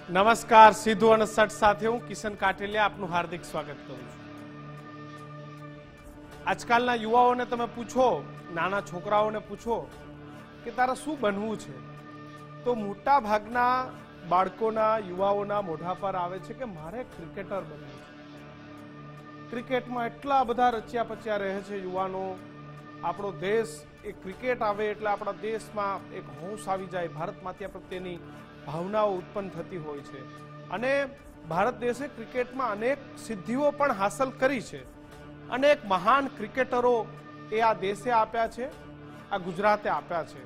નમસ્કાર, સીધું અને સટ સાથે હું કિશન કાટેલિયા આપનું હાર્દિક સ્વાગત કરું છું. આજકાલના યુવાઓને તમે પૂછો, નાના છોકરાઓને પૂછો કે તારે શું બનવું છે, તો મોટા ભાગના બાળકોના યુવાઓના મોઢા પર આવે છે કે મારે ક્રિકેટર બનવું છે. ક્રિકેટમાં એટલા બધા રચ્યા પચ્યા રહે છે યુવાનો. આપણો દેશ એ ક્રિકેટ આવે એટલે આપણા દેશમાં એક હોશ આવી જાય, ભારત માતા પ્રત્યેની ભાવનાઓ ઉત્પન્ન થતી હોય છે. અને ભારત દેશે ક્રિકેટમાં અનેક સિદ્ધિઓ પણ હાંસલ કરી છે. અનેક મહાન ક્રિકેટરો એ આ દેશે આપ્યા છે, આ ગુજરાતે આપ્યા છે.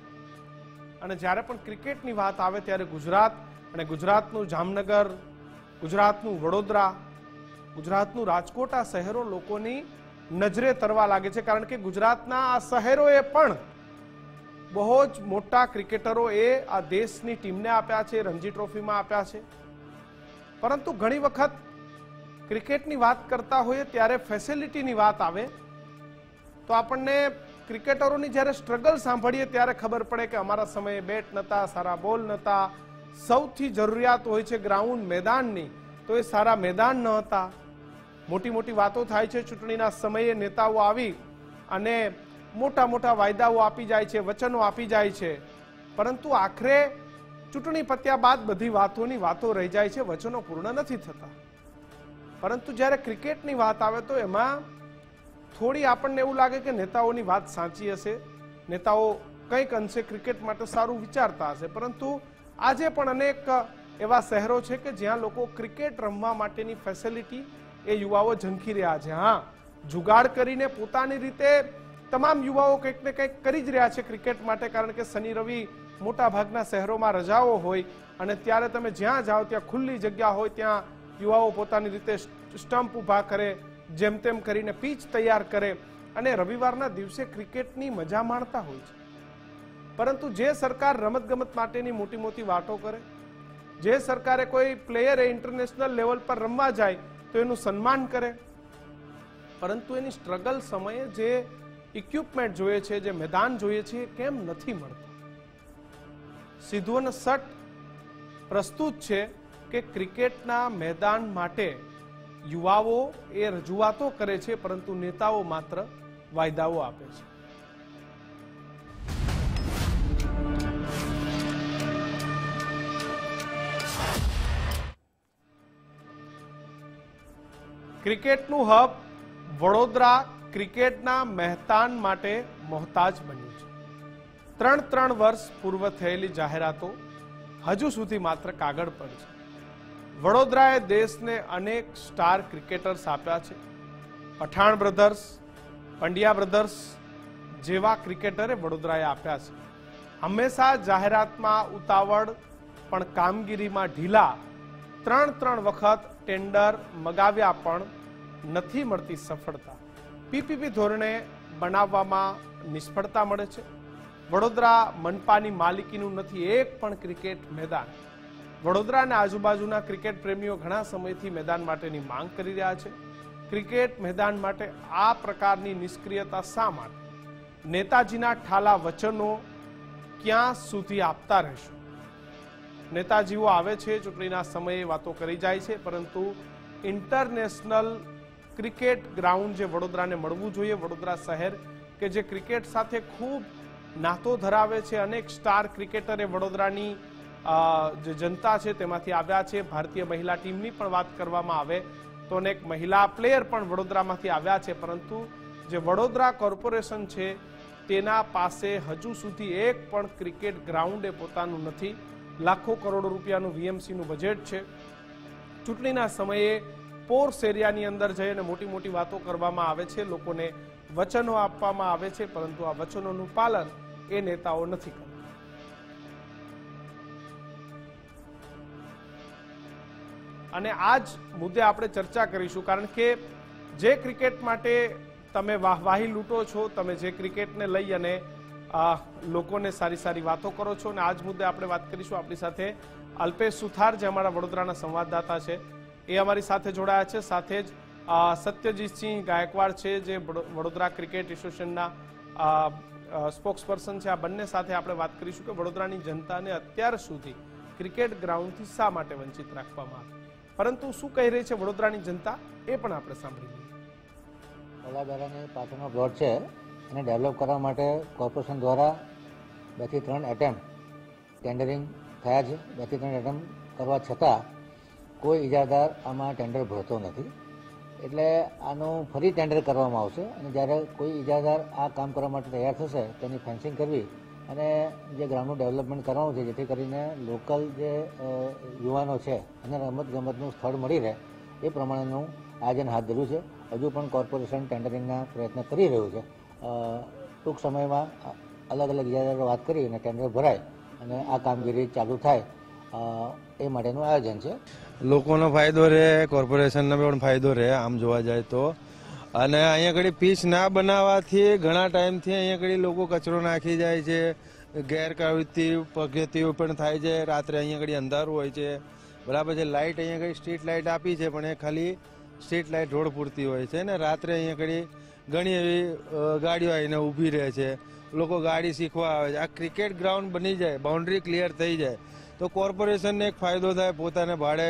અને જ્યારે પણ ક્રિકેટની વાત આવે ત્યારે ગુજરાત અને ગુજરાતનું જામનગર, ગુજરાતનું વડોદરા, ગુજરાતનું રાજકોટ આ શહેરો લોકોની નજરે તરવા લાગે છે. કારણ કે ગુજરાતના આ શહેરોએ પણ બહુ જ મોટા ક્રિકેટરો એ આ દેશની ટીમને આપ્યા છે, રણજી ટ્રોફીમાં આપ્યા છે. પરંતુ ઘણી વખત ક્રિકેટની વાત કરતા હોઈએ ત્યારે ફેસિલિટીની વાત આવે તો આપણને ક્રિકેટરોની જ્યારે સ્ટ્રગલ સાંભળીએ ત્યારે ખબર પડે કે અમારા સમયે બેટ નહોતા, સારા બોલ નહોતા, સૌથી જરૂરિયાત હોય છે ગ્રાઉન્ડ મેદાનની, તો એ સારા મેદાન ન હતા. મોટી મોટી વાતો થાય છે, ચૂંટણીના સમયે નેતાઓ આવી અને મોટા મોટા વાયદાઓ આપી જાય છે, વચનો આપી જાય છે, પરંતુ આખરે ચૂંટણી પત્યા બાદ બધી વાતોની વાતો રહી જાય છે, વચનો પૂર્ણ નથી થતા. પરંતુ જ્યારે ક્રિકેટની વાત આવે તો એમાં થોડી આપણને એવું લાગે કે નેતાઓની વાત સાચી હશે, નેતાઓ કંઈક અંશે ક્રિકેટ માટે સારું વિચારતા હશે. પરંતુ આજે પણ અનેક એવા શહેરો છે કે જ્યાં લોકો ક્રિકેટ રમવા માટેની ફેસિલિટી એ યુવાઓ ઝંખી રહ્યા છે. હા, જુગાડ કરીને પોતાની રીતે તમામ યુવાઓ કંઈક ને કંઈક કરી જ રહ્યા છે ક્રિકેટ માટે. કારણ કે શનિ રવિ મોટા ભાગના શહેરોમાં રજાઓ હોય અને ત્યારે તમે જ્યાં જાઓ ત્યાં ખુલ્લી જગ્યા હોય, ત્યાં યુવાઓ પોતાની રીતે સ્ટમ્પ ઊભા કરે, જેમ તેમ કરીને પીચ તૈયાર કરે અને રવિવારના દિવસે ક્રિકેટની મજા માણતા હોય છે. પરંતુ જે સરકાર રમતગમત માટેની મોટી મોટી વાતો કરે, જે સરકારે કોઈ પ્લેયર ઇન્ટરનેશનલ લેવલ પર રમવા જાય તો એનું સન્માન કરે, પરંતુ એની સ્ટ્રગલ સમયે જે ઇક્વિપમેન્ટ જોઈએ છે, જે મેદાન જોઈએ છે, કેમ નથી મળતું. સીધું અને સટ પ્રસ્તુત છે કે ક્રિકેટના મેદાન માટે યુવાઓ એ રજૂઆતો કરે છે, પરંતુ નેતાઓ માત્ર વાયદાઓ આપે છે. ક્રિકેટનું હબ વડોદરા ક્રિકેટના મહેતાન માટે મોહતાજ બન્યું છે. 3 વર્ષ પૂર્વ થયેલી જાહેરાતો હજુ સુધી માત્ર કાગળ પર છે. વડોદરાએ દેશને અનેક સ્ટાર ક્રિકેટર્સ આપ્યા છે. પઠાણ બ્રધર્સ, પંડ્યા બ્રધર્સ જેવા ક્રિકેટરે વડોદરાએ આપ્યા છે. હંમેશા જાહેરાતમાં ઉતાવળ પણ કામગીરીમાં ઢીલા. 3 વખત ટેન્ડર મગાવ્યા પણ નથી મળતી સફળતા. પીપીપી ધોરણે બનાવવામાં નિષ્ફળતા મળે છે. વડોદરા મનપાની માલિકીનું નથી એક પણ ક્રિકેટ મેદાન. વડોદરા અને આજુબાજુના ક્રિકેટ પ્રેમીઓ ઘણા સમયથી મેદાન માટેની માંગ કરી રહ્યા છે. ક્રિકેટ મેદાન માટે આ પ્રકારની નિષ્ક્રિયતા શા માટે? નેતાજીના ઠાલા વચનો ક્યાં સુધી આપતા રહેશું? નેતાજીઓ આવે છે, ચૂંટણીના સમયે વાતો કરી જાય છે, પરંતુ ઇન્ટરનેશનલ ક્રિકેટ ગ્રાઉન્ડ જે વડોદરાને મળવું જોઈએ, વડોદરા શહેર કે જે ક્રિકેટ સાથે ખૂબ નાતો ધરાવે છે, અનેક સ્ટાર ક્રિકેટરે વડોદરાની જે જનતા છે તેમાંથી આવ્યા છે. ભારતીય મહિલા ટીમની પણ વાત કરવામાં આવે તો અનેક મહિલા પ્લેયર પણ વડોદરામાંથી આવ્યા છે. પરંતુ જે વડોદરા કોર્પોરેશન છે તેના પાસે હજુ સુધી એક પણ ક્રિકેટ ગ્રાઉન્ડ એ પોતાનું નથી. લાખો કરોડો રૂપિયાનું વીએમસીનું બજેટ છે. ચૂંટણીના સમયે પોર્સ એરિયાની અંદર જઈને મોટી મોટી વાતો કરવામાં આવે છે, લોકોને વચનો આપવામાં આવે છે, પરંતુ આ વચનોનું પાલન એ નેતાઓ નથી કરતા. અને આ જ મુદ્દે આપણે ચર્ચા કરીશું. કારણ કે જે ક્રિકેટ માટે તમે વાહવાહી લૂંટો છો, તમે જે ક્રિકેટને લઈ અને લોકોને સારી સારી વાતો કરો છો, અને આ જ મુદ્દે આપણે વાત કરીશું. આપણી સાથે અલ્પેશ સુથાર જે અમારા વડોદરાના સંવાદદાતા છે એ અમારી સાથે જોડાયા છે. સાથે જ સત્યજીતસિંહ ગાયકવાડ છે જે વડોદરા ક્રિકેટ એસોસિએશનના સ્પોક્સપર્સન છે. આ બંને સાથે આપણે વાત કરીશું કે વડોદરાની જનતાને અત્યાર સુધી ક્રિકેટ ગ્રાઉન્ડથી શા માટે વંચિત રાખવામાં આવે? પરંતુ શું કહી રહી છે વડોદરાની જનતા એ પણ આપણે સાંભળી લઈએ. ઓલાદારાની પાછળનો પ્લોટ છે એને ડેવલપ કરવા માટે કોર્પોરેશન દ્વારા 2 થી 3 એટેમ્પ ટેન્ડરિંગ થયા છે. 2 થી 3 એટેમ્પ કરવા છતાં કોઈ ઇજારદાર આમાં ટેન્ડર ભરતો નથી. એટલે આનું ફરી ટેન્ડર કરવામાં આવશે અને જ્યારે કોઈ ઇજારદાર આ કામ કરવા માટે તૈયાર થશે તેની ફેન્સિંગ કરવી અને જે ગ્રાઉન્ડનું ડેવલપમેન્ટ કરવાનું છે જેથી કરીને લોકલ જે યુવાનો છે અને રમતગમતનું સ્થળ મળી રહે એ પ્રમાણેનું આયોજન હાથ ધર્યું છે. હજુ પણ કોર્પોરેશન ટેન્ડરિંગના પ્રયત્ન કરી રહ્યું છે. ટૂંક સમયમાં અલગ અલગ ઇજારાદારો વાત કરી અને ટેન્ડર ભરાય અને આ કામગીરી ચાલુ થાય એ માટેનું આયોજન છે. લોકોનો ફાયદો રહે, કોર્પોરેશનનો પણ ફાયદો રહે આમ જોવા જાય તો. અને અહીંયા ઘડી પીચ ના બનાવવાથી ઘણા ટાઈમથી અહીંયા ઘડી લોકો કચરો નાખી જાય છે, ગેરકાયદેસી પગથિયો પણ થાય છે. રાત્રે અહીંયા ઘડી અંધારું હોય છે, બરાબર છે. લાઇટ અહીંયા ઘડી સ્ટ્રીટ લાઇટ આપી છે પણ એ ખાલી સ્ટ્રીટ લાઇટ રોડ પૂરતી હોય છે ને રાત્રે અહીંયા ઘડી ઘણી એવી ગાડીઓ આવીને ઊભી રહે છે. લોકો ગાડી શીખવા આવે છે. આ ક્રિકેટ ગ્રાઉન્ડ બની જાય, બાઉન્ડ્રી ક્લિયર થઈ જાય તો કોર્પોરેશનને એક ફાયદો થાય, પોતાને ભાડે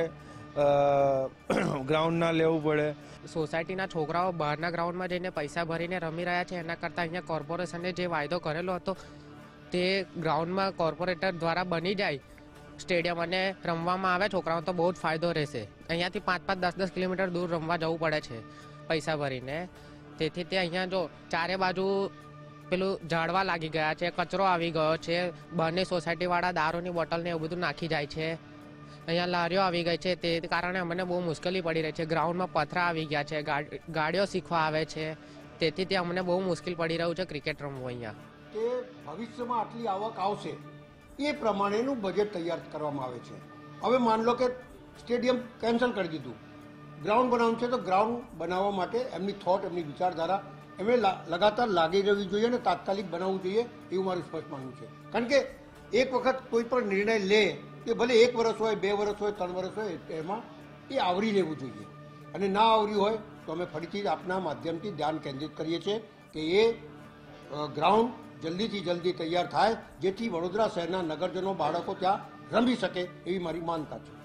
ગ્રાઉન્ડ ના લેવું પડે. સોસાયટીના છોકરાઓ બહારના ગ્રાઉન્ડમાં જઈને પૈસા ભરીને રમી રહ્યા છે એના કરતાં અહીંયા કોર્પોરેશને જે વાયદો કરેલો હતો તે ગ્રાઉન્ડમાં કોર્પોરેટર દ્વારા બની જાય સ્ટેડિયમ અને રમવામાં આવે છોકરાઓ તો બહુ જ ફાયદો રહેશે. અહીંયાથી 5-5, 10-10 કિલોમીટર દૂર રમવા જવું પડે છે પૈસા ભરીને. તેથી તે અહીંયા જો ચારે બાજુ પેલું ઝાડવા લાગી ગયા છે, કચરો આવી ગયો છે, બહારની સોસાયટીવાળા દારૂની બોટલને એવું બધું નાખી જાય છે. અહીંયા લારીઓ આવી ગઈ છે તે કારણે અમને બહુ મુશ્કેલી પડી રહી છે. ગ્રાઉન્ડમાં પથરા આવી ગયા છે, ગાડીઓ શીખવા આવે છે, તેથી તે અમને બહુ મુશ્કેલ પડી રહ્યું છે ક્રિકેટ રમવું અહીંયા. કે ભવિષ્યમાં આટલી આવક આવશે એ પ્રમાણેનું બજેટ તૈયાર કરવામાં આવે છે. હવે માન લો કે સ્ટેડિયમ કેન્સલ કરી દીધું, ગ્રાઉન્ડ બનાવવું છે તો ગ્રાઉન્ડ બનાવવા માટે એમની થોટ, એમની વિચારધારા એમને લગાતાર લાગી રહેવી જોઈએ અને તાત્કાલિક બનાવવું જોઈએ એવું મારું સ્પષ્ટ માનવું છે. કારણ કે એક વખત કોઈ પણ નિર્ણય લે એ ભલે 1 વર્ષ હોય, 2 વર્ષ હોય, 3 વર્ષ હોય, એમાં એ આવરી લેવું જોઈએ. અને ના આવર્યું હોય તો અમે ફરીથી આપના માધ્યમથી ધ્યાન કેન્દ્રિત કરીએ છીએ કે એ ગ્રાઉન્ડ જલ્દીથી જલ્દી તૈયાર થાય જેથી વડોદરા શહેરના નગરજનો, બાળકો ત્યાં રમી શકે એવી મારી માનતા છે.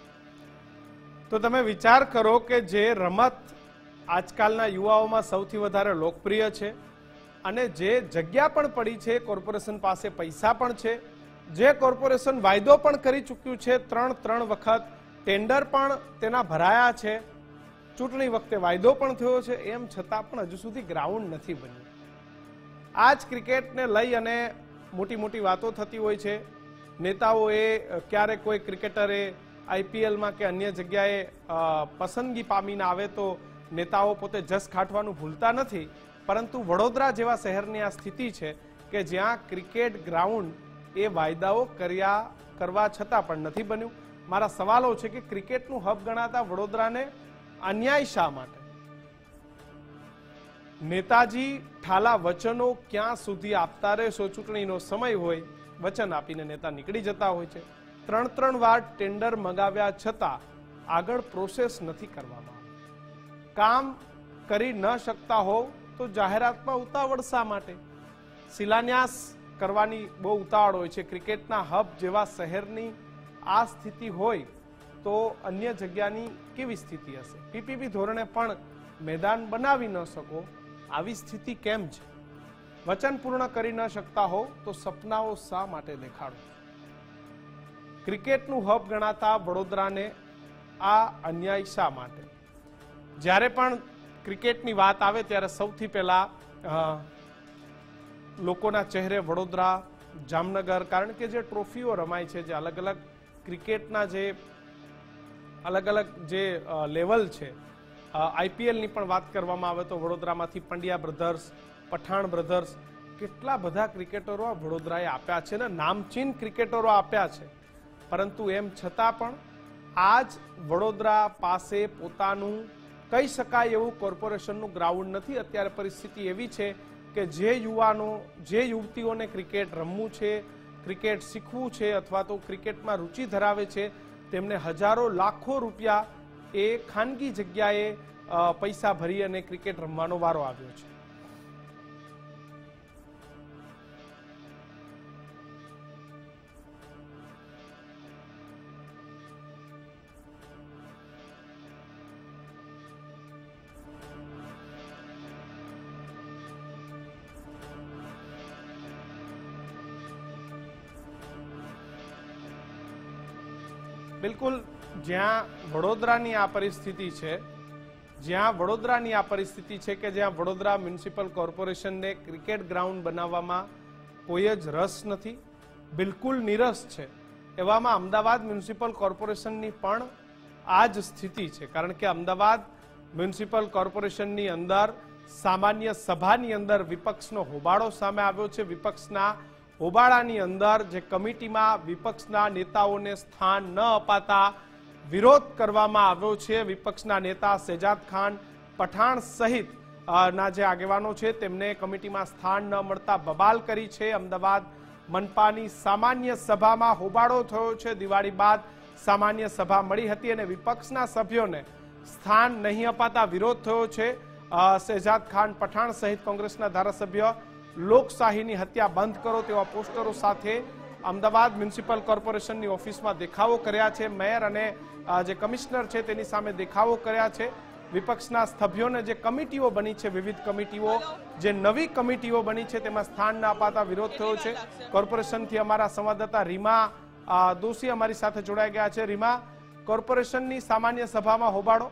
તો તમે વિચાર કરો કે જે રમત આજકાલના યુવાઓમાં સૌથી વધારે લોકપ્રિય છે અને જે જગ્યા પણ પડી છે, કોર્પોરેશન પાસે પૈસા પણ છે, જે કોર્પોરેશન વાયદો પણ કરી ચૂક્યું છે, 3 વખત ટેન્ડર પણ તેના ભરાયા છે, ચૂંટણી વખતે વાયદો પણ થયો છે, એમ છતાં પણ હજુ સુધી ગ્રાઉન્ડ નથી બન્યું. આ જ ક્રિકેટને લઈ અને મોટી મોટી વાતો થતી હોય છે. નેતાઓએ ક્યારેક કોઈ ક્રિકેટરે આઈપીએલમાં કે અન્ય જગ્યાએ પસંદગી પામીને આવે તો નેતાઓ પોતે જસ ખાટવાનું ભૂલતા નથી. પરંતુ વડોદરા જેવા શહેરની આ સ્થિતિ છે કે જ્યાં ક્રિકેટ ગ્રાઉન્ડ એ વાયદાઓ કરવા છતાં પણ નથી બન્યું. મારા સવાલો છે કે ક્રિકેટનું હબ ગણાતા વડોદરાને અન્યાય શા માટે? નેતાજી ઠાલા વચનો ક્યાં સુધી આપતા રહેશો? ચૂંટણીનો સમય હોય, વચન આપીને નેતા નીકળી જતા હોય છે. 3 વાર ટેન્ડર મંગાવ્યા છતાં આગળ પ્રોસેસ નથી કરવામાં. કામ કરી ન શકતા હોવ તો જાહેરાતમાં ઉતાવળ શા માટે? શિલાન્યાસ કરવાની બહુ ઉતાવળ હોય છે. ક્રિકેટના હબ જેવા શહેરની આ સ્થિતિ હોય તો અન્ય જગ્યાની કેવી સ્થિતિ હશે? પીપીપી ધોરણે પણ મેદાન બનાવી ન શકો, આવી સ્થિતિ કેમ છે? વચન પૂર્ણ કરી ન શકતા હો તો સપનાઓ શા માટે દેખાડો? ક્રિકેટનું હબ ગણાતા વડોદરાને આ અન્યાય શા માટે? જ્યારે પણ ક્રિકેટની વાત આવે ત્યારે સૌથી પહેલા લોકોના ચહેરે વડોદરા, જામનગર, કારણ કે જે ટ્રોફીઓ રમાય છે, જે અલગ અલગ ક્રિકેટના જે અલગ અલગ જે લેવલ છે, આઈપીએલની પણ વાત કરવામાં આવે તો વડોદરામાંથી પંડ્યા બ્રધર્સ, પઠાણ બ્રધર્સ, કેટલા બધા ક્રિકેટરો વડોદરાએ આપ્યા છે ને નામચીન ક્રિકેટરો આપ્યા છે. પરંતુ એમ છતાં પણ આજ વડોદરા પાસે પોતાનું કહી શકાય એવું કોર્પોરેશનનું ગ્રાઉન્ડ નથી. અત્યારે પરિસ્થિતિ એવી છે કે જે યુવાનો, જે યુવતીઓને ક્રિકેટ રમવું છે, ક્રિકેટ શીખવું છે અથવા તો ક્રિકેટમાં રુચિ ધરાવે છે, તેમને હજારો લાખો રૂપિયા એ ખાનગી જગ્યાએ પૈસા ભરી અને ક્રિકેટ રમવાનો વારો આવ્યો છે. બિલકુલ, જ્યાં વડોદરાની આ પરિસ્થિતિ છે, કે જ્યાં વડોદરા મ્યુનિસિપલ કોર્પોરેશનને ક્રિકેટ ગ્રાઉન્ડ બનાવવામાં કોઈ જ રસ નથી, બિલકુલ નિરસ છે, એવામાં અમદાવાદ મ્યુનિસિપલ કોર્પોરેશનની પણ આ જ સ્થિતિ છે. કારણ કે અમદાવાદ મ્યુનિસિપલ કોર્પોરેશનની અંદર સામાન્ય સભાની અંદર વિપક્ષનો હોબાળો સામે આવ્યો છે. વિપક્ષના હોબાળાની અંદર જે કમિટીમાં વિપક્ષના નેતાઓને સ્થાન ન અપાતા વિરોધ કરવામાં આવ્યો છે. વિપક્ષના નેતા શેજાદ ખાન પઠાણ સહિત ના જે આગેવાનો છે તેમને કમિટીમાં સ્થાન ન મળતા બબાલ કરી છે. અમદાવાદ મનપાની સામાન્ય સભામાં હોબાળો થયો છે. દિવાળી બાદ સામાન્ય સભા મળી હતી અને વિપક્ષના સભ્યોને સ્થાન નહીં અપાતા વિરોધ થયો છે. શેજાદ ખાન પઠાણ સહિત કોંગ્રેસના ધારાસભ્ય લોકશાહીની હત્યા બંધ કરો તેવા પોસ્ટરો સાથે અમદાવાદ મ્યુનિસિપલ કોર્પોરેશનની ઓફિસમાં દેખાવો કર્યા છે. મેયર અને જે કમિશનર છે તેની સામે દેખાવો કર્યા છે. વિપક્ષના સભ્યોને જે કમિટીઓ બની છે, વિવિધ કમિટીઓ, જે નવી કમિટીઓ બની છે તેમાં સ્થાન ન અપાતા વિરોધ થયો છે. કોર્પોરેશનથી અમારા સંવાદદાતા રીમા દોશી અમારી સાથે જોડાઈ ગયા છે. રીમા, કોર્પોરેશનની સામાન્ય સભામાં હોબાળો.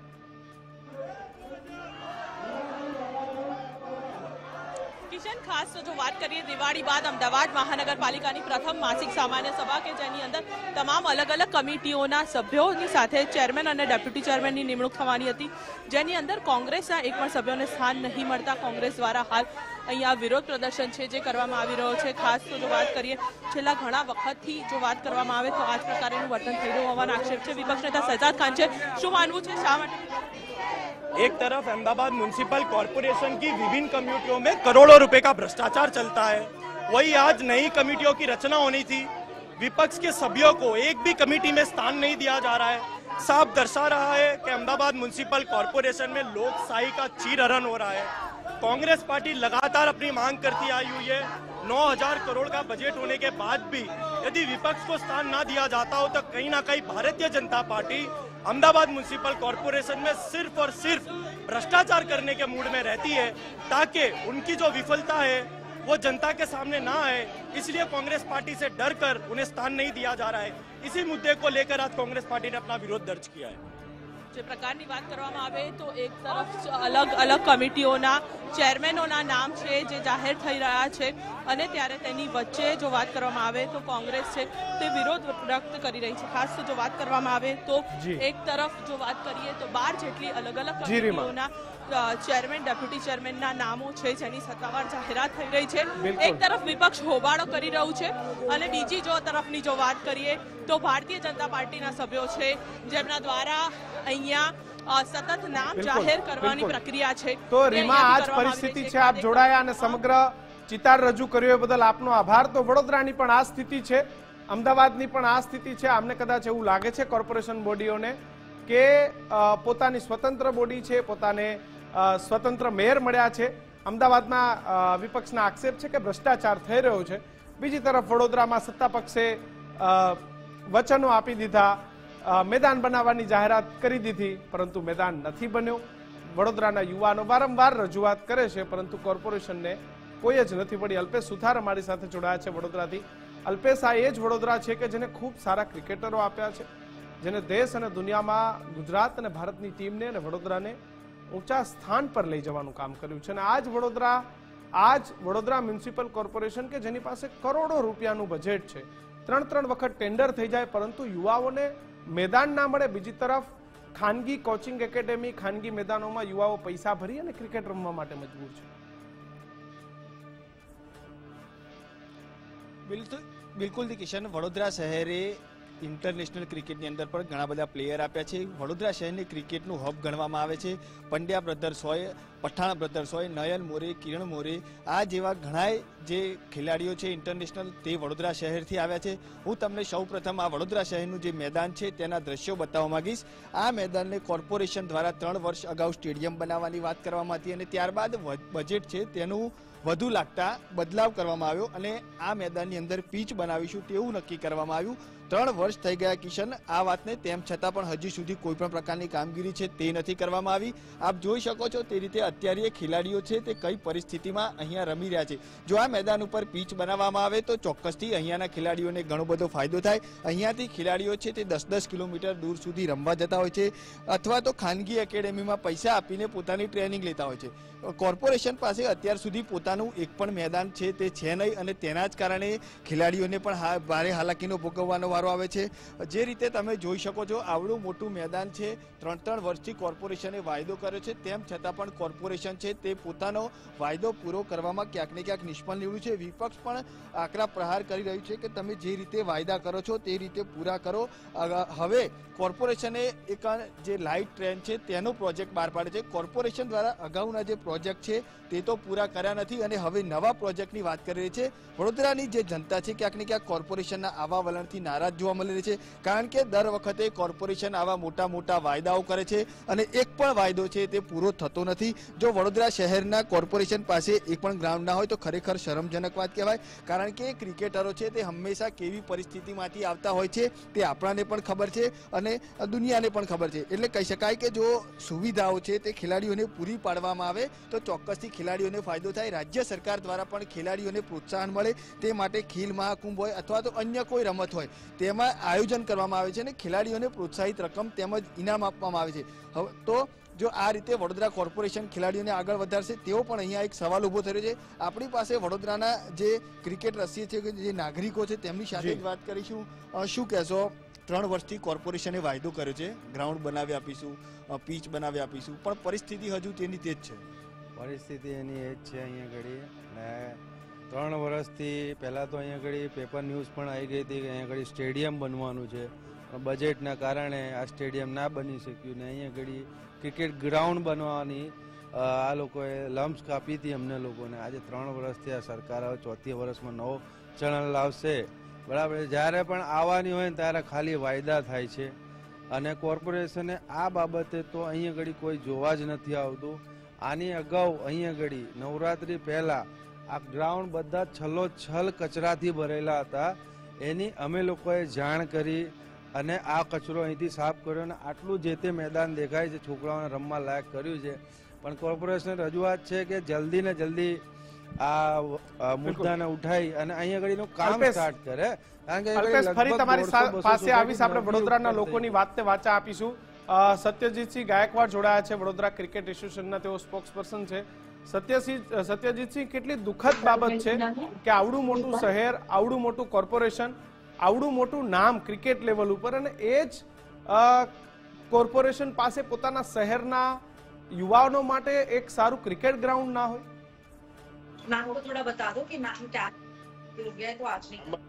ખાસ જો વાત કરીએ દિવાળી બાદ અમદાવાદ મહાનગરપાલિકાની પ્રથમ માસિક સામાન્ય સભા કે જેની અંદર તમામ અલગ અલગ કમિટીઓના સભ્યોની સાથે ચેરમેન અને ડેપ્યુટી ચેરમેનની નિમણૂક થવાની હતી, જેની અંદર કોંગ્રેસના એક પણ સભ્યોને સ્થાન નહીં મળતા કોંગ્રેસ દ્વારા હાલ અહીંયા વિરોધ પ્રદર્શન છે જે કરવામાં આવી રહ્યો છે. ખાસ તો જો વાત કરીએ છેલ્લા ઘણા વખતથી જો વાત કરવામાં આવે તો આ જ પ્રકારનું વર્તન થઈ રહ્યું હોવાનો આક્ષેપ છે. વિપક્ષ નેતા શેજાદ ખાન છે, શું માનવું છે, શા માટે? एक तरफ अहमदाबाद म्यूनिसिपल कॉर्पोरेशन की विभिन्न कमेटियों में करोड़ों रुपए का भ्रष्टाचार चलता है, वही आज नई कमेटियों की रचना होनी थी. विपक्ष के सभ्यों को एक भी कमेटी में स्थान नहीं दिया जा रहा है. साफ दर्शा रहा है कि अहमदाबाद म्यूनिसिपल कॉर्पोरेशन में लोकशाही का चीरहरण हो रहा है. कांग्रेस पार्टी लगातार अपनी मांग करती आई हुई है. 9,000 करोड़ का बजट होने के बाद भी यदि विपक्ष को स्थान ना दिया जाता हो तो कहीं ना कहीं Bharatiya Janata party Ahmedabad municipal corporation में सिर्फ और सिर्फ भ्रष्टाचार करने के मूड में रहती है, ताकि उनकी जो विफलता है वो जनता के सामने ना आए. इसलिए कांग्रेस पार्टी से डरकर उन्हें स्थान नहीं दिया जा रहा है. इसी मुद्दे को लेकर आज कांग्रेस पार्टी ने अपना विरोध दर्ज किया है. જે પ્રકારની વાત કરવામાં આવે તો એક તરફ અલગ અલગ કમિટીઓના ચેરમેનોના નામ છે જે જાહેર થઈ રહ્યા છે અને ત્યારે તેની વચ્ચે જો વાત કરવામાં આવે તો કોંગ્રેસ છે તે વિરોધ વ્યક્ત કરી રહી છે. ખાસ તો જો વાત કરવામાં આવે તો એક તરફ જો વાત કરીએ તો 12 જેટલી અલગ અલગ કમિટીઓના ચેરમેન ડેપ્યુટી ચેરમેનના નામો છે જેની સત્તાવાર જાહેરાત થઈ રહી છે. એક તરફ વિપક્ષ હોબાળો કરી રહ્યું છે અને બીજી જો તરફની જો વાત કરીએ તો ભારતીય જનતા પાર્ટીના સભ્યો છે જેમના દ્વારા અહીંયા સતત નામ જાહેર કરવાની પ્રક્રિયા છે. તો રીમા, આ જ પરિસ્થિતિ છે. આપ જોડાયા અને સમગ્ર ચિતાર રજૂ કર્યો એ બદલ આપનો આભાર. તો વડોદરાની પણ આ સ્થિતિ છે, અમદાવાદની પણ આ સ્થિતિ છે. આમને કદાચ એવું લાગે છે કોર્પોરેશન બોડીઓને કે પોતાની સ્વતંત્ર બોડી છે, પોતાને સ્વતંત્ર મેયર મળ્યા છે. અમદાવાદમાં વિપક્ષના આક્ષેપ છે કે ભ્રષ્ટાચાર થઈ રહ્યો છે. બીજી તરફ વડોદરામાં સત્તા પક્ષે વચનો આપી દીધા, મેદાન બનાવવાની જાહેરાત કરી દીધી, પરંતુ મેદાન નથી બન્યો. વડોદરાના યુવાનો વારંવાર રજૂઆત કરે છે પરંતુ કોર્પોરેશનને કોઈ જ નથી પડી. અલ્પેશ સુથાર અમારી સાથે જોડાયા છે વડોદરાથી. અલ્પેશ, આ એ જ વડોદરા છે કે જેને ખૂબ સારા ક્રિકેટરો આપ્યા છે, જેને દેશ અને દુનિયામાં ગુજરાત અને ભારતની ટીમને અને વડોદરાને ઊંચા સ્થાન પર લઈ જવાનું કામ કર્યું છે. અને આ જ વડોદરા મ્યુનિસિપલ કોર્પોરેશન કે જેની પાસે કરોડો રૂપિયાનું બજેટ છે, 3 વખત ટેન્ડર થઈ જાય પરંતુ યુવાઓને મેદાન ના મળે. બીજી તરફ ખાનગી કોચિંગ એકેડેમી, ખાનગી મેદાનોમાં યુવાઓ પૈસા ભરી અને ક્રિકેટ રમવા માટે મજબૂર છે. બિલકુલ કિશન, વડોદરા શહેરે ઇન્ટરનેશનલ ક્રિકેટની અંદર પણ ઘણા બધા પ્લેયર આપ્યા છે. વડોદરા શહેરની ક્રિકેટનું હબ ગણવામાં આવે છે. પંડ્યા બ્રધર્સ હોય, પઠાણ બ્રધર્સ હોય, નયન મોરે, કિરણ મોરે, આ જેવા ઘણાય જે ખેલાડીઓ છે ઇન્ટરનેશનલ તે વડોદરા શહેરથી આવ્યા છે. હું તમને સૌ પ્રથમ આ વડોદરા શહેરનું જે મેદાન છે તેના દ્રશ્યો બતાવવા માંગીશ. આ મેદાનને કોર્પોરેશન દ્વારા 3 વર્ષ અગાઉ સ્ટેડિયમ બનાવવાની વાત કરવામાં હતી અને ત્યારબાદ બજેટ છે તેનું વધુ લાગતા બદલાવ કરવામાં આવ્યો અને આ મેદાનની અંદર પીચ બનાવીશું તેવું નક્કી કરવામાં આવ્યું. 3 વર્ષ થઈ ગયા કિશન આ વાતને, તેમ છતાં પણ હજી સુધી કોઈ પણ પ્રકારની કામગીરી છે તે નથી કરવામાં આવી. આપ જોઈ શકો છો તે રીતે અત્યારે ખેલાડીઓ છે તે કઈ પરિસ્થિતિમાં અહીંયા રમી રહ્યા છે. જો આ મેદાન ઉપર પીચ બનાવવામાં આવે તો ચોક્કસથી અહીંયાના ખેલાડીઓને ઘણો બધો ફાયદો થાય. અહીંયાથી ખેલાડીઓ છે તે 10-10 કિલોમીટર દૂર સુધી રમવા જતા હોય છે અથવા તો ખાનગી એકેડેમીમાં પૈસા આપીને પોતાની ટ્રેનિંગ લેતા હોય છે. કોર્પોરેશન પાસે અત્યાર સુધી પોતાનું એક પણ મેદાન છે તે છે નહીં અને તેના જ કારણે ખેલાડીઓને પણ ભારે હાલાકીનો ભોગવવાનો વારો આવે છે. જે રીતે તમે જોઈ શકો છો આવડું મોટું મેદાન છે, 3 વર્ષથી કોર્પોરેશને વાયદો કર્યો છે, તેમ છતાં પણ કોર્પોરેશન છે તે પોતાનો વાયદો પૂરો કરવામાં ક્યાંક ને ક્યાંક નિષ્ફળ નીવડ્યું છે. વિપક્ષ પણ આકરા પ્રહાર કરી રહ્યું છે કે તમે જે રીતે વાયદા કરો છો તે રીતે પૂરા કરો. હવે કોર્પોરેશને એક જે લાઇટ ટ્રેન છે તેનો પ્રોજેક્ટ બહાર પાડે છે. કોર્પોરેશન દ્વારા અગાઉના જે પ્રોજેક્ટ છે તે તો પૂરા કર્યા નથી અને હવે નવા પ્રોજેક્ટની વાત કરી રહી છે. વડોદરાની જે જનતા છે ક્યાંક ને ક્યાંક કોર્પોરેશનના આવા વલણથી નારાજ જોવા મળી રહી છે, કારણ કે દર વખતે કોર્પોરેશન આવા મોટા મોટા વાયદાઓ કરે છે અને એક પણ વાયદો છે તે પૂરો થતો નથી. જો વડોદરા શહેરના કોર્પોરેશન પાસે એક પણ ગ્રાઉન્ડ ના હોય તો ખરેખર શરમજનક વાત કહેવાય, કારણ કે ક્રિકેટરો છે તે હંમેશા કેવી પરિસ્થિતિમાંથી આવતા હોય છે તે આપણાને પણ ખબર છે અને દુનિયાને પણ ખબર છે. એટલે કહી શકાય કે જો સુવિધાઓ છે તે ખેલાડીઓને પૂરી પાડવામાં આવે તો ચોક્કસથી ખેલાડીઓને ફાયદો થાય. રાજ્ય સરકાર દ્વારા પણ ખેલાડીઓને પ્રોત્સાહન મળે તે માટે ખેલ મહાકુંભ હોય અથવા તો અન્ય કોઈ રમત હોય તેમાં આયોજન કરવામાં આવે છે અને ખેલાડીઓને પ્રોત્સાહિત રકમ તેમજ ઇનામ આપવામાં આવે છે. હવે તો જો આ રીતે વડોદરા કોર્પોરેશન ખેલાડીઓને આગળ વધારશે તેવો પણ અહીંયા એક સવાલ ઉભો થયો છે. આપણી પાસે વડોદરાના જે ક્રિકેટ રસિક છે, જે નાગરિકો છે તેમની સાથે જ વાત કરીશું. શું કહેશો? 3 વર્ષથી કોર્પોરેશને વાયદો કર્યો છે, ગ્રાઉન્ડ બનાવી આપીશું, પીચ બનાવી આપીશું, પણ પરિસ્થિતિ હજુ તેની તે જ છે. પરિસ્થિતિ એની એ જ છે અહીંયા ઘડી. ને 3 વર્ષથી પહેલાં તો અહીંયા ઘડી પેપર ન્યૂઝ પણ આવી ગઈ હતી કે અહીંયા ઘડી સ્ટેડિયમ બનવાનું છે, પણ બજેટના કારણે આ સ્ટેડિયમ ના બની શક્યું. ને અહીંયા ઘડી ક્રિકેટ ગ્રાઉન્ડ બનવાની આ લોકોએ લમ્સ કાપી હતી અમને લોકોને. આજે 3 વર્ષથી આ સરકાર હવે 4થી વર્ષમાં નવો ચલણ લાવશે, બરાબર. જ્યારે પણ આવવાની હોય ને ત્યારે ખાલી વાયદા થાય છે અને કોર્પોરેશને આ બાબતે તો અહીંયા ઘડી કોઈ જોવા જ નથી આવતું. આની અગાઉ અહીંયા ઘડી નવરાત્રી પહેલા આ ગ્રાઉન્ડ બધા છલોછલ કચરાથી ભરેલા હતા. એની અમે લોકોએ જાણ કરી અને આ કચરો અહીંથી સાફ કર્યો અને આટલું જે તે મેદાન દેખાય છે છોકરાઓને રમવા લાયક કર્યું છે. પણ કોર્પોરેશન રજૂઆત છે કે જલ્દી ને જલ્દી આ મુદ્દાને ઉઠાઈ અને અહીંયા આગળનું કામ સ્ટાર્ટ કરે. કારણ કે ફરી તમારી પાસે આવીશ, આપણે વડોદરાના લોકોની વાતને વાચા આપીશું. સત્યજીતસિંહ ગાયકવાડ જોડાયા છે, વડોદરા ક્રિકેટ એસોસિએશનના તેઓ સ્પોક્સ પર્સન છે. સત્યજીતસિંહ, કેટલી દુઃખદ બાબત છે કે આવડું મોટું શહેર, આવડું મોટું કોર્પોરેશન, આવડું મોટું નામ ક્રિકેટ લેવલ ઉપર, અને એ જ કોર્પોરેશન પાસે પોતાના શહેરના યુવાનો માટે એક સારું ક્રિકેટ ગ્રાઉન્ડ ના હોય. मैम को थोड़ा बता दो कि मैम क्या हो गया है तो आज नहीं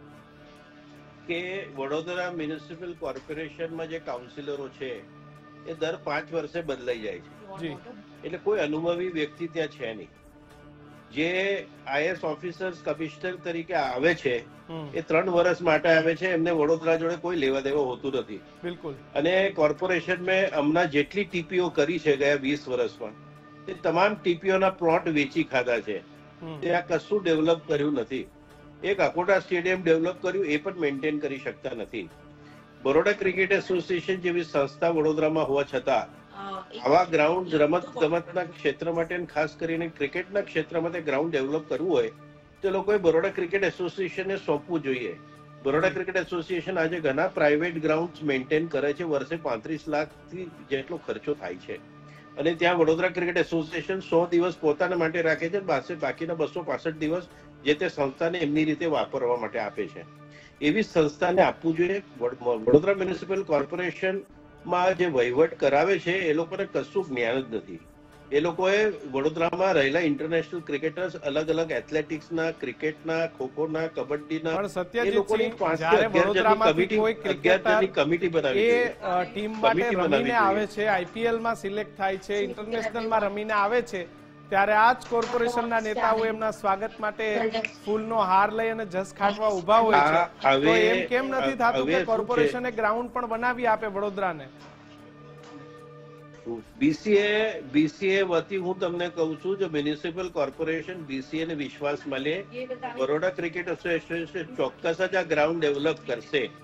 કે વડોદરા મ્યુનિસિપલ કોર્પોરેશનમાં જે કાઉન્સિલરો છે એ દર 5 વર્ષે બદલાઈ જાય છે. એટલે કોઈ અનુભવી વ્યક્તિ ત્યાં છે નહીં. જે આઈએસ ઓફિસર્સ કમિશનર તરીકે આવે છે એ 3 વર્ષ માટે આવે છે, એમને વડોદરા જોડે કોઈ લેવા દેવા હોતું નથી. બિલકુલ. અને કોર્પોરેશન મેં હમણાં જેટલી ટીપીઓ કરી છે ગયા 20 વર્ષમાં તે તમામ ટીપીઓના પ્લોટ વેચી ખાધા છે. ત્યાં કશું ડેવલપ કર્યું નથી. એક અકોટા સ્ટેડિયમ ડેવલપ કર્યું એ પણ મેન્ટેન કરી શકતા નથી. બરોડા ક્રિકેટ એસોસિએશન જેવી સંસ્થા વડોદરામાં હોવા છતાં આવા ગ્રાઉન્ડ રમત ગમતના ક્ષેત્ર માટે ખાસ કરીને ક્રિકેટના ક્ષેત્રમાં તે ગ્રાઉન્ડ ડેવલપ કરવું હોય તો લોકોએ બરોડા ક્રિકેટ એસોસિએશનને સોંપવું જોઈએ. બરોડા ક્રિકેટ એસોસિએશન આજે ઘણા પ્રાઇવેટ ગ્રાઉન્ડ મેન્ટેન કરે છે, વર્ષે 35 લાખથી જેટલો ખર્ચો થાય છે. અને ત્યાં વડોદરા ક્રિકેટ એસોસિએશન 100 દિવસ પોતાના માટે રાખે છે, બાકીના 265 દિવસ જે તે સંસ્થાને એમની રીતે વાપરવા માટે આપે છે. એવી સંસ્થાને આપવું જોઈએ. વડોદરા મ્યુનિસિપલ કોર્પોરેશનમાં જે વહીવટ કરાવે છે એ લોકોને કશું જ્ઞાન જ નથી. એ લોકોએ વડોદરામાં રહેલા ઇન્ટરનેશનલ ક્રિકેટર્સ અલગ અલગ એથ્લેટિક્સના, ક્રિકેટના, ખોખોના, કબડ્ડીના એ લોકોની 11 જણની કમિટી બનાવી એ ટીમ માટે રમીને આવે છે, આઈપીએલ માં સિલેક્ટ થાય છે, ઇન્ટરનેશનલ માં રમીને આવે છે, ત્યારે આ જ કોર્પોરેશનના નેતાઓ એમના સ્વાગત માટે ફૂલનો હાર લઈ અને જસ ખાટવા ઉભા હોય છે. તો એમ કેમ નથી થતું કે કોર્પોરેશને ગ્રાઉન્ડ પણ બનાવી આપે વડોદરાને? બીસીએ વતી હું તમને કહું છું, જો મ્યુનિસિપલ કોર્પોરેશન બીસીએ ને વિશ્વાસ મળે, બરોડા ક્રિકેટ એસોસિએશન ચોક્કસ જ આ ગ્રાઉન્ડ ડેવલપ કરશે.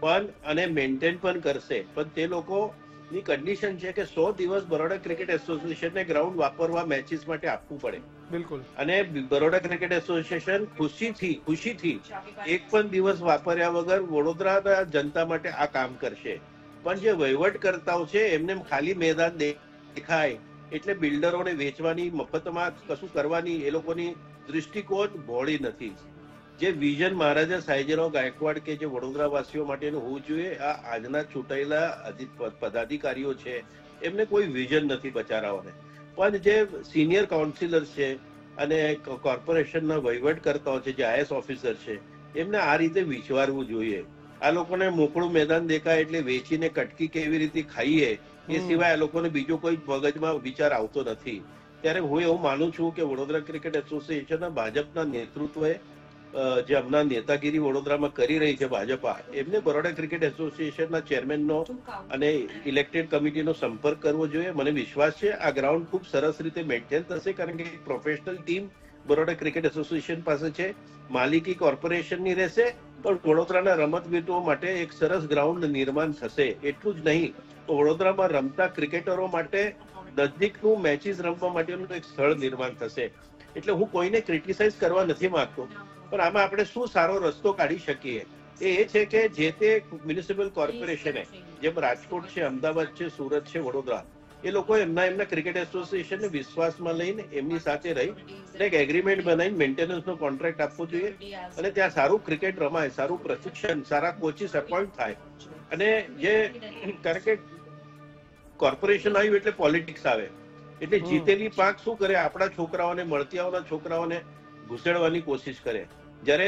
પણ અને મેન્ટેન પણ કરશે, પણ તે લોકોની કન્ડિશન છે કે 100 દિવસ બરોડા ક્રિકેટ એસોસિએશનને ગ્રાઉન્ડ વાપરવા મેચિસ માટે આપવું પડે. બિલકુલ. અને બરોડા ક્રિકેટ એસોસિએશન ખુશીથી એક પણ દિવસ વાપર્યા વગર વડોદરાના જનતા માટે આ કામ કરશે. પણ જે વહીવટકર્તાઓ છે એમને ખાલી મેદાન દેખાય એટલે બિલ્ડરોને વેચવાની, મફતમાં કશું કરવાની એ લોકોની દૃષ્ટિકોણ ભોળી નથી. જે વિઝન મહારાજા સાહેબરાવ ગાયકવાડ કે જે વડોદરાવાસીઓ માટેનું હોવું જોઈએ, આ આજના ચૂંટાયેલા પદાધિકારીઓ છે એમને કોઈ વિઝન નથી બચારાઓને. પણ જે સિનિયર કાઉન્સિલર છે અને કોર્પોરેશનના વહીવટકર્તાઓ છે, જે IAS ઓફિસર છે, એમને આ રીતે વિચારવું જોઈએ. આ લોકોને મોકળું મેદાન દેખાય એટલે વેચીને કટકી કેવી રીતે ખાઈએ એ સિવાય આ લોકોને બીજો કોઈ મગજમાં વિચાર આવતો નથી. ત્યારે હું એવું માનું છું કે વડોદરા ક્રિકેટ એસોસિએશનના ભાજપના નેતૃત્વએ જે હમણાં નેતાગીરી વડોદરામાં કરી રહી છે ભાજપા, એમને બરોડા ક્રિકેટ એસોસિએશનના ચેરમેનનો અને ઇલેક્ટેડ કમિટીનો સંપર્ક કરવો જોઈએ. મને વિશ્વાસ છે આ ગ્રાઉન્ડ ખૂબ સરસ રીતે મેન્ટેન થશે, કારણ કે એક professional team Baroda cricket association પાસે છે. માલિકી કોર્પોરેશનની રહેશે, પણ વડોદરાના રમતવીરો માટે એક સરસ ગ્રાઉન્ડ નિર્માણ થશે. એટલું જ નહીં, તો વડોદરામાં રમતા ક્રિકેટરો માટે નજદીકનું મેચિસ રમવા માટેનું એક સ્થળ નિર્માણ થશે. એટલે હું કોઈને ક્રિટિસાઇઝ કરવા નથી માંગતો, પણ આમાં આપણે શું સારો રસ્તો કાઢી શકીએ એ છે કે જે તે મ્યુનિસિપલ કોર્પોરેશને, જેમ રાજકોટ છે, અમદાવાદ છે, સુરત છે, વડોદરા, એ લોકો એમના ક્રિકેટ એસોસિએશનને વિશ્વાસમાં લઈને એમની સાથે રહી એક એગ્રીમેન્ટ બનાવીને મેન્ટેનન્સનો કોન્ટ્રાક્ટ આપવો જોઈએ અને ત્યાં સારું ક્રિકેટ રમાય, સારું પ્રશિક્ષણ, સારા કોચિસ એપોઇન્ટ થાય. અને જે કારણ કે કોર્પોરેશન આવ્યું એટલે પોલિટિક્સ આવે, એટલે જીતેલી પાંખ શું કરે, આપણા છોકરાઓને, મળતિયાઓના છોકરાઓને ઘુસેડવાની કોશિશ કરે. જ્યારે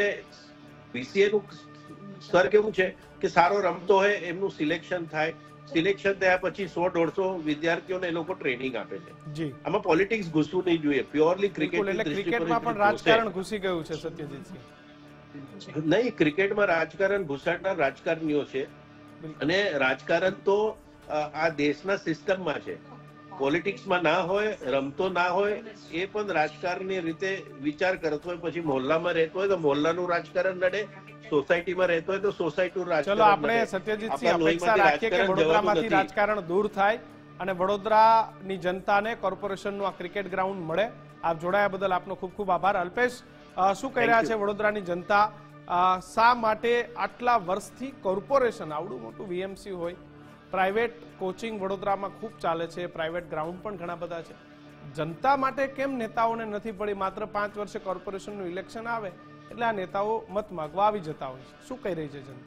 BCA નું સ્તર કેવું છે કે સારો રમતો હોય એમનું સિલેક્શન થાય, સિલેક્શન થયા પછી 100-150 વિદ્યાર્થીઓને એ લોકો ટ્રેનિંગ આપે છે. આમાં પોલિટિક્સ ઘૂસવું નહીં જોઈએ. પ્યોરલી ક્રિકેટમાં પણ રાજકારણ ઘૂસી ગયું છે સત્યજીતજી. નહીં, ક્રિકેટમાં રાજકારણ ઘુસાડનાર રાજકારણીઓ છે અને રાજકારણ તો આ દેશના સિસ્ટમમાં છે. પોલિટિક્સમાં ના હોય, રમતો ના હોય, એ પણ રાજકારણની રીતે વિચાર કરતો હોય. પછી મોહલ્લામાં રહેતો હોય તો મોહલ્લાનું રાજકારણ લડે, સોસાયટીમાં રહેતો હોય તો સોસાયટીનું રાજકારણ. ચલો આપણે સત્યજીતજી અપેક્ષા રાખીએ કે વડોદરામાંથી રાજકારણ દૂર થાય અને વડોદરાની જનતાને કોર્પોરેશનનું આ ક્રિકેટ ગ્રાઉન્ડ મળે. આપ જોડાયા બદલ આપનો ખૂબ ખૂબ આભાર. અલ્પેશ, શું કહી રહ્યા છે વડોદરાની જનતા? શા માટે આટલા વર્ષથી કોર્પોરેશન, આવડું મોટું VMC હોય, પ્રાઇવેટ કોચિંગ વડોદરામાં ખૂબ ચાલે છે, પ્રાઇવેટ ગ્રાઉન્ડ પણ ઘણા બધા છે, જનતા માટે કેમ નેતાઓને નથી પડી? માત્ર 5 વર્ષે કોર્પોરેશનનું ઇલેક્શન આવે એટલે આ નેતાઓ મત માંગવા આવી જતા હોય છે. શું કહી રહી છે જનતા?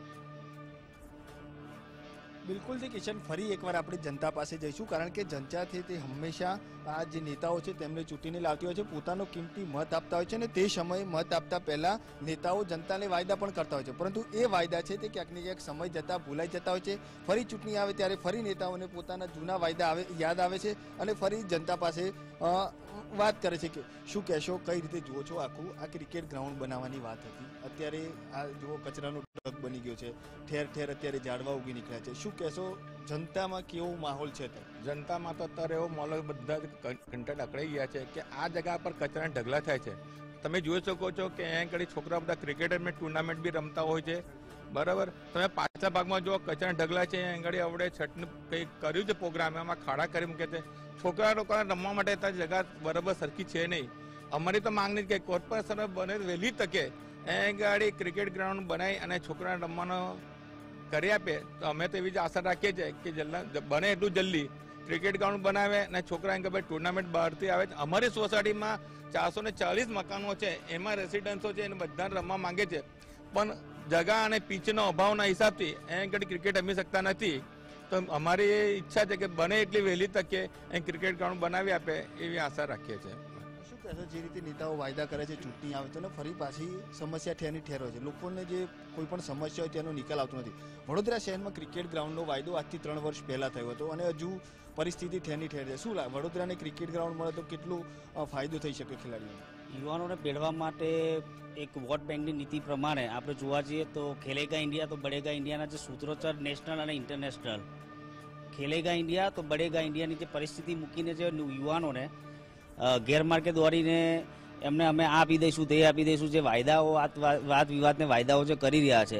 બિલકુલ કિશન, ફરી એકવાર આપણે જનતા પાસે જઈશું, કારણ કે જનતા છે તે હંમેશા આ જે નેતાઓ છે તેમને ચૂંટીને લાવતી હોય છે, પોતાનો કિંમતી મત આપતા હોય છે અને તે સમયે મત આપતા પહેલા નેતાઓ જનતાને વાયદા પણ કરતા હોય છે, પરંતુ એ વાયદા છે તે ક્યાંક ને ક્યાંક સમય જતાં ભૂલાઈ જતા હોય છે. ફરી ચૂંટણી આવે ત્યારે ફરી નેતાઓને પોતાના જૂના વાયદા યાદ આવે છે અને ફરી જનતા પાસે વાત કરે છે. કે શું કહેશો, કઈ રીતે જુઓ છો આખું આ ક્રિકેટ ગ્રાઉન્ડ બનાવવાની વાત હતી, અત્યારે આ જુઓ કચરાનો ટ્રક બની ગયો છે, ઠેર ઠેર અત્યારે ઝાડવા ઉગી નીકળ્યા છે, શું કહેશો જનતામાં કેવો માહોલ છે? જનતામાં તો અત્યારે એવો માહોલ, બધા કંટાળ અકળાઈ ગયા છે કે આ જગ્યા પર કચરાના ઢગલા થાય છે. તમે જોઈ શકો છો કે અહીંયા આગળ છોકરા બધા ક્રિકેટ ટુર્નામેન્ટ બી રમતા હોય છે, બરાબર. તમે પાછલા ભાગમાં જો કચરાના ઢગલા છે, અહીંયા આગળ આપણે છઠનું કંઈક કર્યું છે પ્રોગ્રામ, એમાં ખાડા કરી મૂકે છે. છોકરા લોકોને રમવા માટે ત્યાં જગ્યા બરાબર સરખી છે નહીં. અમારી તો માંગણી કે કોર્પોરેશન બને વહેલી તકે અહીંયા ગાડી ક્રિકેટ ગ્રાઉન્ડ બનાવી અને છોકરાને રમવાનો કરી આપે તો અમે તો એવી જ આશા રાખીએ છીએ કે બને એટલું જલ્દી ક્રિકેટ ગ્રાઉન્ડ બનાવે અને છોકરા કે ભાઈ ટુર્નામેન્ટ બહારથી આવે. અમારી સોસાયટીમાં 440 મકાનો છે, એમાં રેસિડન્સો છે, એને બધા રમવા માંગે છે, પણ જગા અને પીચનો અભાવના હિસાબથી અહીંયા આગળ ક્રિકેટ રમી શકતા નથી. તો અમારી ઈચ્છા છે કે બને એટલી વહેલી તકે અહીં ક્રિકેટ ગ્રાઉન્ડ બનાવી આપે એવી આશા રાખીએ છીએ. શું કહેશો, જે રીતે નેતાઓ વાયદા કરે છે, ચૂંટણી આવે તો ફરી પાછી સમસ્યા ઠેરની ઠેર હોય છે, લોકોને જે કોઈ પણ સમસ્યા હોય તેનો નિકાલ આવતો નથી. વડોદરા શહેરમાં ક્રિકેટ ગ્રાઉન્ડનો વાયદો આજથી 3 વર્ષ પહેલા થયો હતો અને હજુ પરિસ્થિતિ ઠેરની ઠેર છે. શું વડોદરાને ક્રિકેટ ગ્રાઉન્ડ મળે તો કેટલો ફાયદો થઈ શકે ખેલાડીઓને? યુવાનોને પેડવા માટે એક વોટ બેંકની નીતિ પ્રમાણે આપણે જોવા જઈએ તો ખેલેગા ઇન્ડિયા તો બડેગા ઇન્ડિયાના જે સૂત્રોચ્ચાર નેશનલ અને ઇન્ટરનેશનલ, ખેલેગા ઇન્ડિયા તો બડેગા ઇન્ડિયાની જે પરિસ્થિતિ મૂકીને જે યુવાનોને ગેરમાર્ગે દોરીને એમને અમે આ આપી દઈશું તે આપી દઈશું, જે વાયદાઓ વાદ વિવાદને વાયદાઓ જે કરી રહ્યા છે,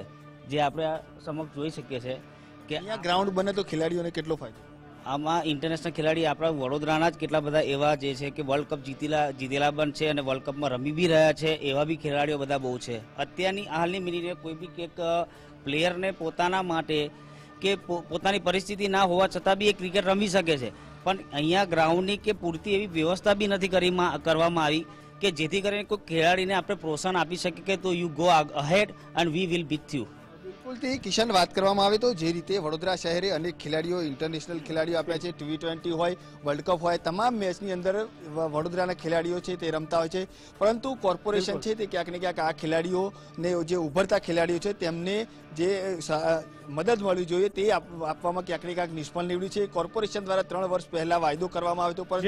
જે આપણે સમક્ષ જોઈ શકીએ છીએ કે અહીંયા ગ્રાઉન્ડ બને તો ખેલાડીઓને કેટલો ફાયદો? આમાં ઇન્ટરનેશનલ ખેલાડી આપણા વડોદરાના જ કેટલા બધા એવા જે છે કે વર્લ્ડ કપ જીતેલા પણ છે અને વર્લ્ડ કપમાં રમી બી રહ્યા છે, એવા બી ખેલાડીઓ બધા બહુ છે. અત્યારની હાલની મિનિટે કોઈ બી એક પ્લેયરને પોતાના માટે કે પોતાની પરિસ્થિતિ ના હોવા છતાં બી એ ક્રિકેટ રમી શકે છે, પણ અહીંયા ગ્રાઉન્ડની કે પૂરતી એવી વ્યવસ્થા બી નથી કરવામાં આવી કે જેથી કરીને કોઈ ખેલાડીને આપણે પ્રોત્સાહન આપી શકીએ કે તો you go ahead and we will beat you. બિલકુલથી કિશન, વાત કરવામાં આવે તો જે રીતે વડોદરા શહેરે અનેક ખેલાડીઓ, ઇન્ટરનેશનલ ખેલાડીઓ આપ્યા છે, T20 હોય, વર્લ્ડ કપ હોય, તમામ મેચની અંદર વડોદરાના ખેલાડીઓ છે તે રમતા હોય છે, પરંતુ કોર્પોરેશન છે તે ક્યાંક ને ક્યાંક આ ખેલાડીઓને જે ઉભરતા ખેલાડીઓ છે તેમને જે મદદ મળવી જોઈએ તે આપવામાં ક્યાંક ને ક્યાંક નિષ્ફળ નીવડ્યું છે. કોર્પોરેશન દ્વારા 3 વર્ષ પહેલા વાયદો કરવામાં આવ્યો હતો,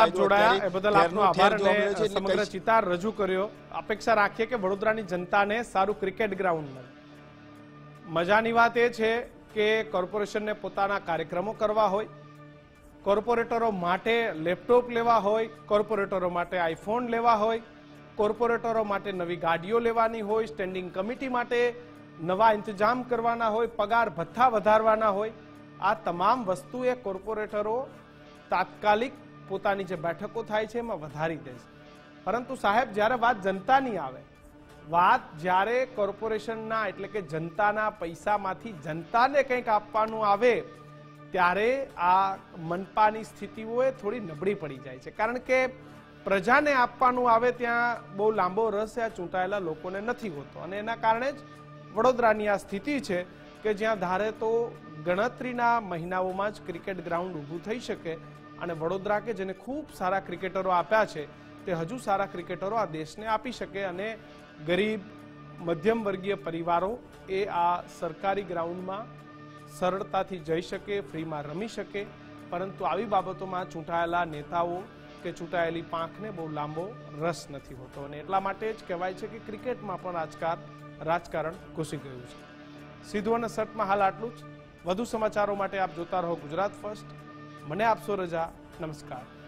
પરંતુ સમગ્ર ચિતાર રજૂ કર્યો. અપેક્ષા રાખીએ કે વડોદરાની જનતાને સારું ક્રિકેટ ગ્રાઉન્ડ મળે. મજાની વાત એ છે કે કોર્પોરેશનને પોતાના કાર્યક્રમો કરવા હોય, કોર્પોરેટરો માટે લેપટોપ લેવા હોય, કોર્પોરેટરો માટે આઈફોન લેવા હોય, કોર્પોરેટરો માટે નવી ગાડીઓ લેવાની હોય, સ્ટેન્ડિંગ કમિટી માટે નવા ઇંતજામ કરવાના હોય, પગાર ભથ્થા વધારવાના હોય, આ તમામ વસ્તુ એ કોર્પોરેટરો તાત્કાલિક પોતાની જે બેઠકો થાય છે એમાં વધારી દે છે. પરંતુ સાહેબ, જ્યારે વાત જનતાની આવે, વાત જ્યારે કોર્પોરેશનના એટલે કે જનતાના પૈસામાંથી જનતાને કંઈક આપવાનું આવે, ત્યારે આ મનપાની સ્થિતિઓ થોડી નબળી પડી જાય છે. કારણ કે પ્રજાને આપવાનું આવે ત્યાં બહુ લાંબો રસ આ ચૂંટાયેલા લોકોને નથી હોતો, અને એના કારણે જ વડોદરાની આ સ્થિતિ છે કે જ્યાં ધારે તો ગણતરીના મહિનાઓમાં જ ક્રિકેટ ગ્રાઉન્ડ ઊભું થઈ શકે. અને વડોદરા કે જેને ખૂબ સારા ક્રિકેટરો આપ્યા છે તે હજુ સારા ક્રિકેટરો આ દેશને આપી શકે, અને ગરીબ મધ્યમ વર્ગીય પરિવારો એ આ સરકારી ગ્રાઉન્ડમાં સરળતાથી જઈ શકે, ફ્રીમાં રમી શકે. પરંતુ આવી બાબતોમાં ચૂંટાયેલા નેતાઓ કે ચૂંટાયેલી પાંખને બહુ લાંબો રસ નથી હોતો, અને એટલા માટે જ કહેવાય છે કે ક્રિકેટમાં પણ રાજકારણ ઘૂસી ગયું છે. સીધું અને સટમાં હાલ આટલું જ. વધુ સમાચારો માટે આપ જોતા રહો ગુજરાત ફર્સ્ટ. મને આપશો રજા. નમસ્કાર.